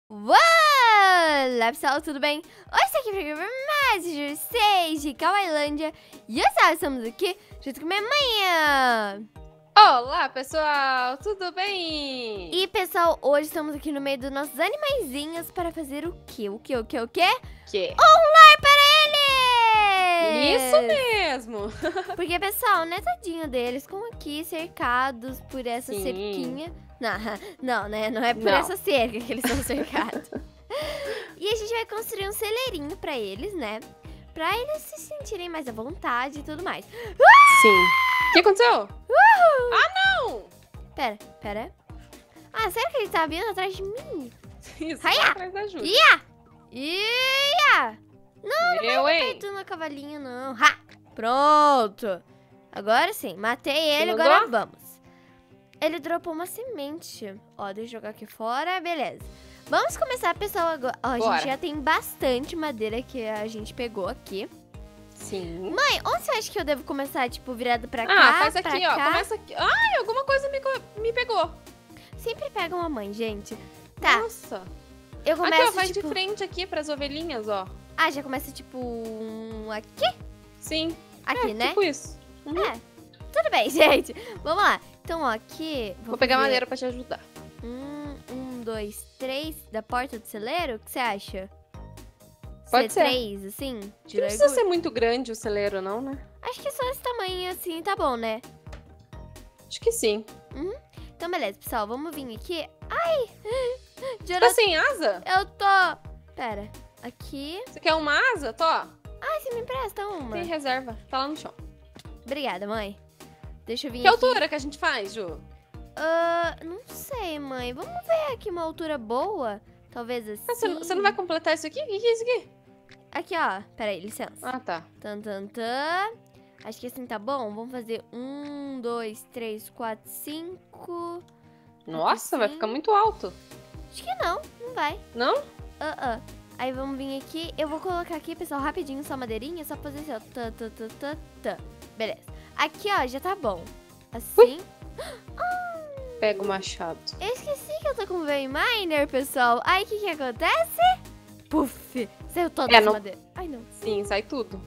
Olá pessoal, tudo bem? Hoje estou aqui para mais um 6 de Kawailândia. E hoje estamos aqui junto com minha mãe. Olá pessoal, tudo bem? E pessoal, hoje estamos aqui no meio dos nossos animaizinhos para fazer o quê? O quê? Que? Um lar para eles! Isso mesmo! Porque pessoal, né, tadinho deles, como aqui cercados por essa Sim. cerquinha. Não, né? Não é por Não. essa cerca que eles são cercados. E a gente vai construir um celeirinho pra eles, né? Pra eles se sentirem mais à vontade e tudo mais. Sim. O que aconteceu? Não! Pera. Ah, sério que ele tá vindo atrás de mim? Isso, Haia! vai atrás da ajuda. Ia! Eu, hein? Apertando a cavalinha, não. Ha! Pronto. Agora sim, matei ele, mandou? agora vamos. Ele dropou uma semente. Ó, deixa eu jogar aqui fora, beleza. Vamos começar, pessoal, agora. Ó, a Bora. gente já tem bastante madeira que a gente pegou aqui. Sim. Mãe, onde você acha que eu devo começar, tipo, virado pra cá, Ah, faz pra aqui, ó. cá? Começa aqui. Ai, alguma coisa me pegou. Sempre pegam a mãe, gente. Tá, Nossa. eu Aqui, começo, ó, faz tipo... de frente aqui pras ovelhinhas, ó. Ah, já começa, tipo, aqui? Sim. Aqui, né? Tipo isso. Uhum. É, tudo bem, gente. Vamos lá. Então, ó, aqui... Vou pegar fazer madeira pra te ajudar. 1, 2, 3 da porta do celeiro? O que você acha? Pode ser. 3, assim? De Não precisa largura? ser muito grande o celeiro, não, né? Acho que só esse tamanho, assim, tá bom, né? Acho que sim. Então, beleza, pessoal. Vamos vir aqui. Ai! Tá Jonathan, sem asa? eu tô... Pera. Aqui. Você quer uma asa? Tô. Ai, você me empresta uma. Tem reserva. Tá lá no chão. Obrigada, mãe. Deixa eu vir Que aqui. altura que a gente faz, Ju? Não sei, mãe. Vamos ver aqui uma altura boa. Talvez assim. Ah, você não vai completar isso aqui? O que é isso aqui? Aqui, ó. Pera aí, licença. Ah, tá. Tan. Acho que assim tá bom. Vamos fazer 1, 2, 3, 4, 5. Nossa, vai sim. ficar muito alto. Acho que não vai. Não? Aí vamos vir aqui. Eu vou colocar aqui, pessoal, rapidinho, só madeirinha. Só pra fazer assim, ó. Tá. Beleza. Aqui, ó, já tá bom. Assim. Pega o machado. Eu esqueci que eu tô com o Veiminer, pessoal. Aí, o que acontece? Puf! Saiu toda essa não- madeira. Ai, não. Sim, sai tudo.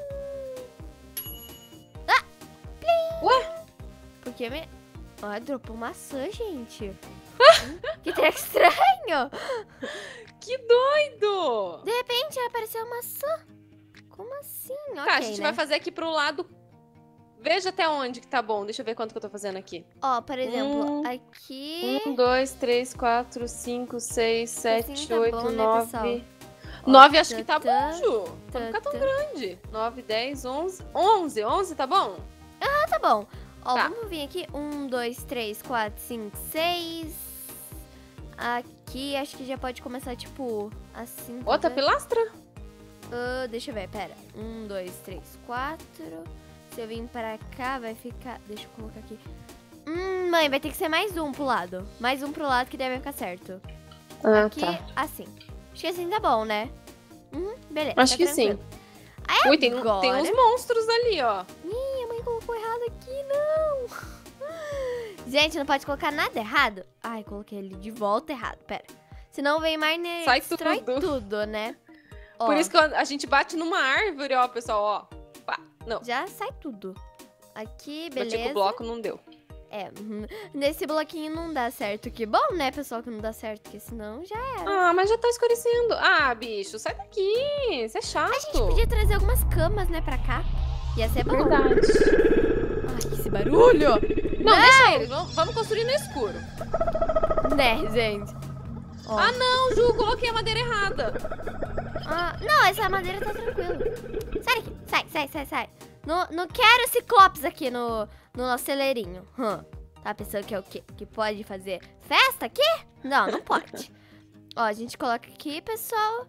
Porque me... Ó, dropou maçã, gente. Que treco estranho. Que doido! De repente, apareceu maçã. Como assim? Tá, a gente vai fazer aqui pro lado. Veja até onde que tá bom. Deixa eu ver quanto que eu tô fazendo aqui. Ó, por exemplo, aqui... 1, 2, 3, 4, 5, 6, 7, Assim tá 8, bom, né, 9. Ó, 9 acho que tá tá, bom, Ju. Não ficar tão grande. 9, 10, 11. 11 tá bom? Ah, tá bom. Ó, Tá. vamos vir aqui. 1, 2, 3, 4, 5, 6. Aqui, acho que já pode começar, tipo, assim. Outra pilastra? Deixa eu ver, pera. 1, 2, 3, 4. Se eu vir pra cá, vai ficar... Deixa eu colocar aqui. Mãe, vai ter que ser mais um pro lado. Mais um pro lado que deve ficar certo. Ah, Aqui, tá. assim. Acho que assim tá bom, né? Beleza. Acho tá que tranquilo. sim. Aí Ui, tem agora... uns monstros ali, ó. Ih, a mãe colocou errado aqui, não. Gente, não pode colocar nada errado. Ai, coloquei ele de volta errado, pera. Senão vem mais, né? Sai destrói tudo. tudo, né? Ó, Por isso que a gente bate numa árvore, ó, pessoal, ó. Pá. Não, já sai tudo. Aqui, bati com beleza. o bloco, não deu. Nesse bloquinho não dá certo. Que bom, né, pessoal, que não dá certo, porque senão já era. Ah, mas já tá escurecendo. Ah, bicho, sai daqui. Isso é chato. A gente podia trazer algumas camas, né, pra cá. Ia ser bom. Verdade. Ai, esse barulho. Não, deixa eles. Vamos construir no escuro. Né, gente. Ó. Ah, não, Ju, coloquei a madeira errada. Não, essa madeira tá tranquila. Sai daqui, sai. Não quero ciclopes aqui no nosso celeirinho. Tá pensando que é o quê? Que pode fazer festa aqui? Não pode. Ó, a gente coloca aqui, pessoal.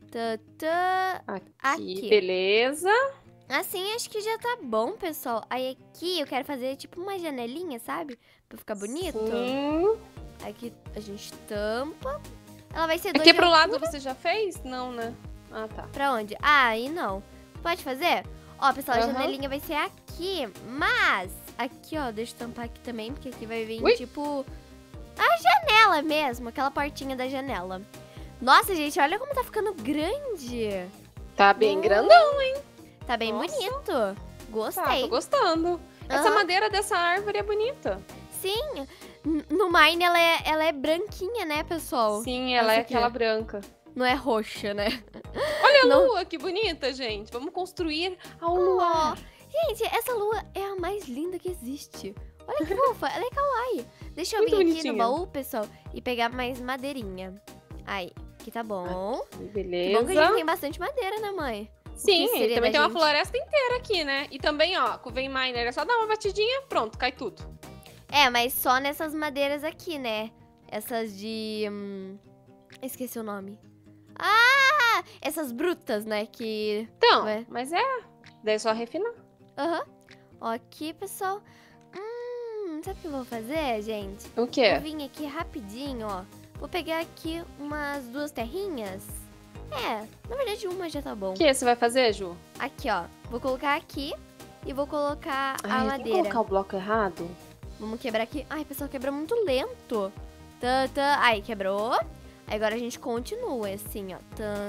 Aqui. Beleza. Assim, acho que já tá bom, pessoal. Aí aqui eu quero fazer tipo uma janelinha, sabe? Pra ficar bonito. Sim. Aqui a gente tampa. Ela vai ser Aqui pro lado você já fez? Não, né? Ah, tá. Pra onde? Ah, aí não. Pode fazer? Ó, pessoal, a Aham. janelinha vai ser aqui. Mas, aqui, ó, deixa eu tampar aqui também, porque aqui vai vir, Ui. tipo, a janela mesmo. Aquela portinha da janela. Nossa, gente, olha como tá ficando grande. Tá bem grandão, hein? Tá bem Nossa. bonito. Tá, Gostei. tô gostando. Essa Aham. madeira dessa árvore é bonita. Sim, no Mine ela é branquinha, né, pessoal? Sim, ela Essa é aqui. aquela branca. Não é roxa, né? Olha a Não. lua, que bonita, gente. Vamos construir ao luar. Gente, essa lua é a mais linda que existe. Olha que fofa, ela é kawaii. Deixa eu Muito vir aqui bonitinha. no baú, pessoal, e pegar mais madeirinha. Aí, aqui tá bom. Que bom que a gente Beleza. tem bastante madeira, né, mãe? Sim, que seria também da tem uma gente? floresta inteira aqui, né? E também, ó, com o Vein Miner é só dar uma batidinha, pronto, cai tudo. É, mas só nessas madeiras aqui, né? Essas de... esqueci o nome. Ah! Essas brutas, né? Que... Então, Ué. mas daí é só refinar. Aham. Ó, aqui, pessoal. Sabe o que eu vou fazer, gente? O quê? Vou vir aqui rapidinho, ó. Vou pegar aqui umas 2 terrinhas. É, na verdade uma já tá bom. O que você vai fazer, Ju? Aqui, ó. Vou colocar aqui e vou colocar a Ai, tem que madeira. colocar o bloco errado? Vamos quebrar aqui. Ai, pessoal, quebrou muito lento. Aí, quebrou. Aí agora a gente continua assim, ó.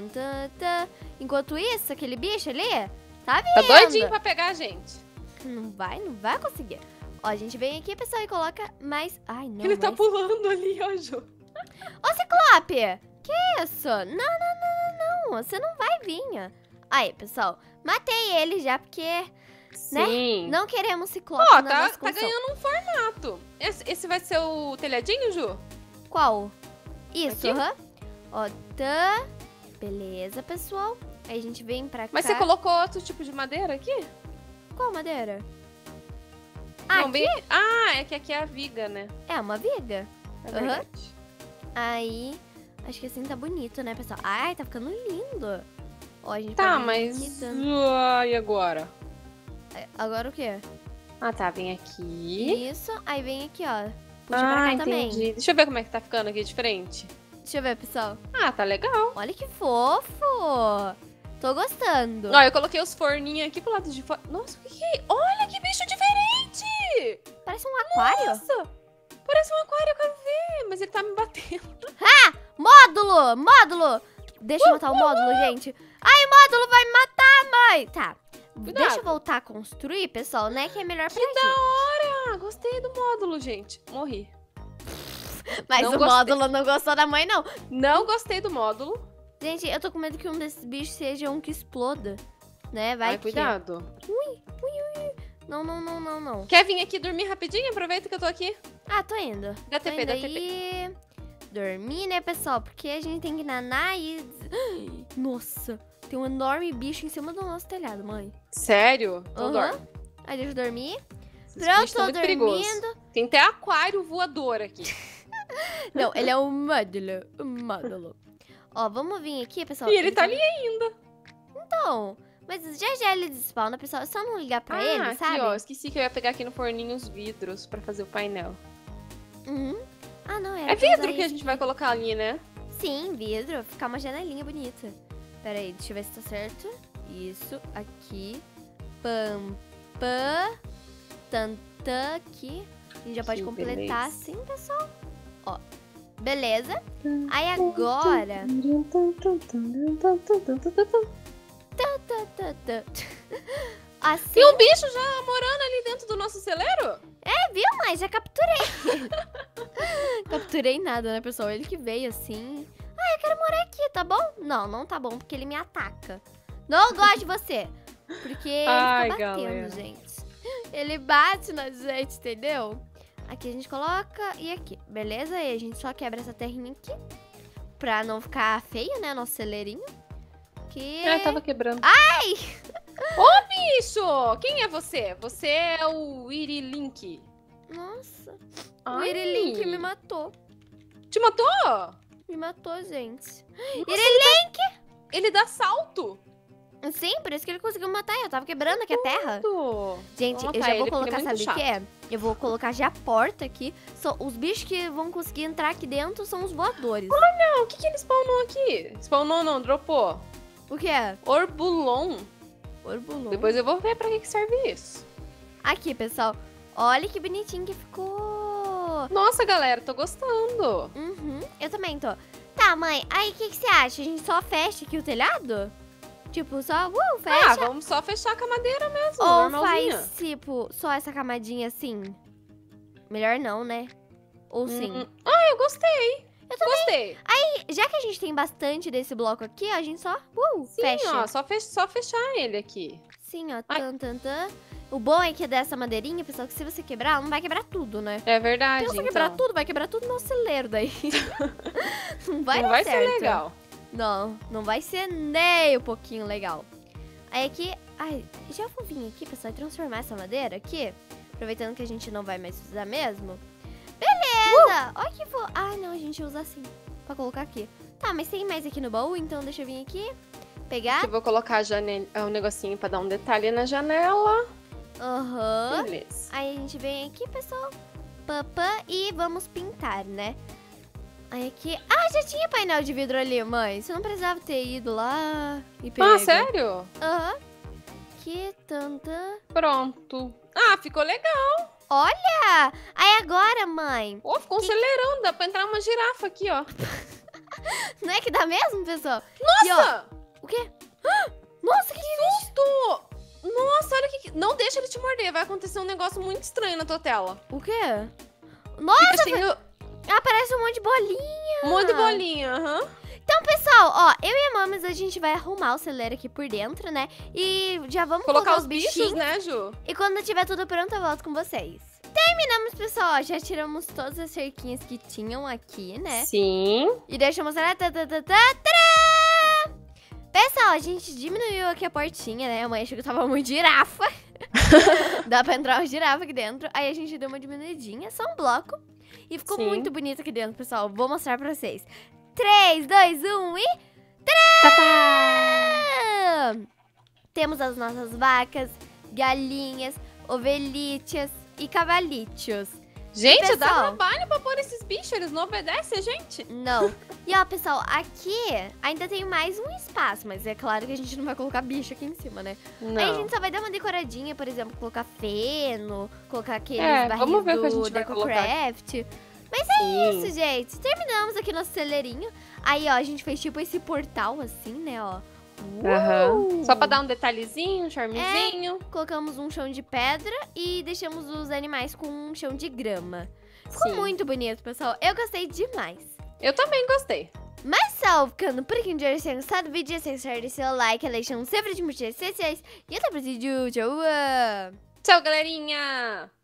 Enquanto isso, aquele bicho ali, tá Tá vendo? doidinho pra pegar a gente. Não vai conseguir. Ó, a gente vem aqui, pessoal, e coloca mais... Ai, não, Ele tá mais... pulando ali, ó, Ju. Ô, Ciclope! Que isso? Não. Você não vai vir. Aí, pessoal, matei ele já, porque Sim. não queremos Ciclope Ó, na tá nossa construção. ganhando um formato. Esse vai ser o telhadinho, Ju? Qual? Isso, Aqui? aham. Ó, tá. Beleza, pessoal. Aí a gente vem pra cá. Mas você colocou outro tipo de madeira aqui? Qual madeira? Não, Aqui? é que aqui é a viga, né? É uma viga. É Aham. verdade. Aí, acho que assim tá bonito, né, pessoal? Ai, tá ficando lindo. Ó, a gente Tá, pode vir mas... aqui dando- E agora? Agora o quê? Ah, tá, vem aqui. Isso, aí vem aqui, ó. Puxa pra cá entendi. também. Deixa eu ver como é que tá ficando aqui de frente. Deixa eu ver, pessoal. Ah, tá legal. Olha que fofo. Tô gostando. Ó, eu coloquei os forninhos aqui pro lado de fora. Nossa, o que que é? Olha que bicho diferente! Parece um aquário. Nossa! Parece um aquário, eu quero ver. Mas ele tá me batendo. Módulo! Deixa eu matar o módulo, gente. Ai, o módulo vai me matar, mãe. Tá. Cuidado. Deixa eu voltar a construir, pessoal, né? Que é melhor pra Que gente. da hora! Gostei do módulo, gente. Morri. Mas Não o gostei. módulo não gostou da mãe, não. Não gostei do módulo. Gente, eu tô com medo que um desses bichos seja um que exploda. Né? Vai Ai, que... cuidado. Não. Quer vir aqui dormir rapidinho? Aproveita que eu tô aqui. Ah, tô indo. Dá Tô TP, indo dá TP. aí. Dormir, né, pessoal? Porque a gente tem que nanar e... Nossa, tem um enorme bicho em cima do nosso telhado, mãe. Sério? Então Aham. dorme. Aí deixa eu dormir. Esses Pronto, bichos tão tô muito perigosos. dormindo. Tem até aquário voador aqui. Não, ele é um módulo. Ó, vamos vir aqui, pessoal. E ele tá ali ainda. Então, mas já ele despawna, pessoal. É só não ligar pra ele, aqui, sabe? ó. Esqueci que eu ia pegar aqui no forninho os vidros pra fazer o painel. Uhum. Ah, não, É vidro que a gente vai colocar ali, né? Sim, vidro. Ficar uma janelinha bonita. Pera aí, deixa eu ver se tá certo. Isso, aqui. Tantã, aqui. A gente já pode Que completar beleza. assim, pessoal. Ó, beleza. Aí agora... Assim, Tem um bicho já morando ali dentro do nosso celeiro? viu, mãe? Já capturei. Capturei nada, né, pessoal? Ele que veio assim. Ah, eu quero morar aqui, tá bom? Não tá bom, porque ele me ataca. Não gosto de você. Porque ele Ai, fica batendo, galera. gente. Ele bate na gente, entendeu? Aqui a gente coloca e aqui, beleza? E a gente só quebra essa terrinha aqui. Pra não ficar feio, né, nosso celeirinho. Que... Tava quebrando. Ai! Ô, bicho! Quem é você? Você é o Irilink. Nossa. O Ai. Irilink me matou. Te matou? Me matou, gente. Ele dá salto. Sim, por isso que ele conseguiu matar. Eu tava quebrando aqui a terra. Gente, Vou eu matar já vou ele, porque ele é colocar, muito sabe o que chato. é? Eu vou colocar já a porta aqui. Os bichos que vão conseguir entrar aqui dentro são os voadores. Não, o que ele spawnou aqui? Spawnou não, dropou. O que é? Orbulon. Orbulon. Depois eu vou ver pra que serve isso. Aqui, pessoal. Olha que bonitinho que ficou. Nossa, galera, tô gostando. Uhum, eu também tô. Tá, mãe, aí o que você acha? A gente só fecha aqui o telhado? Tipo, só, Ah, fecha? vamos só fechar com a madeira mesmo, Ou normalzinha. faz, tipo, só essa camadinha assim? Melhor não, né? Ou sim? Ah, eu gostei. Eu também. Gostei. Já que a gente tem bastante desse bloco aqui, ó, a gente só Sim, fecha. ó, só fechar ele aqui. Sim, ó, Ai. tan, tan, tan. O bom é que dessa madeirinha, pessoal, que se você quebrar, ela não vai quebrar tudo, né? É verdade, Se você então. quebrar tudo, vai quebrar tudo no celeiro daí. Não vai Não dar vai ser certo. legal. Não, não vai ser nem um pouquinho legal. Aí aqui, ai, já vou vir aqui, pessoal, e transformar essa madeira aqui. Aproveitando que a gente não vai mais usar mesmo. Beleza! Olha que vou... Ah, não, a gente usa assim, pra colocar aqui. Tá, mas tem mais aqui no baú, então deixa eu vir aqui, pegar. Eu vou colocar um negocinho pra dar um detalhe na janela. Aham. Beleza. Aí a gente vem aqui, pessoal, papã, e vamos pintar, né? Aí aqui... Ah, já tinha painel de vidro ali, mãe. Você não precisava ter ido lá e pego. Ah, sério? Aham. Que tanta... Pronto. Ah, ficou legal. Olha! Aí agora, mãe... Ó, ficou um celeirão. Dá pra entrar uma girafa aqui, ó. Não é que dá mesmo, pessoal? E, ó, Nossa! o quê? Ah, nossa, que Susto! Nossa, olha que... Não deixa ele te morder. Vai acontecer um negócio muito estranho na tua tela. O quê? Nossa, Fica cheio aparece um monte de bolinha. um monte de bolinha. Aham. Então, pessoal, ó, eu e a Mames, a gente vai arrumar o celeiro aqui por dentro, né? E já vamos Colocar os os bichos, bichinhos. né, Ju? E quando tiver tudo pronto, eu volto com vocês. Terminamos, pessoal. Ó, já tiramos todas as cerquinhas que tinham aqui, né? Sim. E deixa eu mostrar. Tadã! Pessoal, a gente diminuiu aqui a portinha, né? A mãe achou que tava muito girafa. Dá pra entrar uma girafa aqui dentro. Aí a gente deu uma diminuidinha, só um bloco. E ficou Sim. muito bonito aqui dentro, pessoal. Vou mostrar pra vocês. 3, 2, 1 e... Tadã! Temos as nossas vacas, galinhas, ovelhitas e cavalitos. Gente, dá pessoal? trabalho pra pôr esses bichos. Eles não obedecem a gente. Não. E ó, pessoal, aqui ainda tem mais um espaço, mas é claro que a gente não vai colocar bicho aqui em cima, né? Não. Aí a gente só vai dar uma decoradinha, por exemplo, colocar feno, colocar aqueles barris vamos ver o que a do gente vai colocar. DecoCraft. Mas é isso, gente. Terminamos aqui nosso celeirinho. Aí, ó, a gente fez tipo esse portal assim, né, ó. Aham. Só pra dar um detalhezinho, um charmezinho. Colocamos um chão de pedra e deixamos os animais com um chão de grama. Ficou Sim. muito bonito, pessoal. Eu gostei demais. Eu também gostei. Mas só ficando por aqui de hoje. Se gostar do vídeo, se deixar seu like, deixar um sempre de mulheres sociais. E até o próximo vídeo. Tchau! Tchau, galerinha!